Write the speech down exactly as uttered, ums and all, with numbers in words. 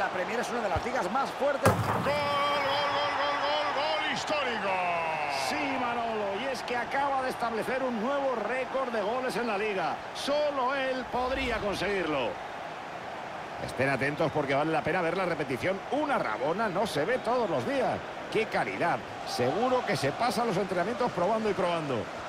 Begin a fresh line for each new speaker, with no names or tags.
la Premier es una de las ligas más fuertes.
¡Gol, gol, gol, gol, gol, gol histórico!
Sí, Manolo, y es que acaba de establecer un nuevo récord de goles en la liga. Solo él podría conseguirlo. Estén atentos porque vale la pena ver la repetición. Una rabona no se ve todos los días. ¡Qué calidad! Seguro que se pasan los entrenamientos probando y probando.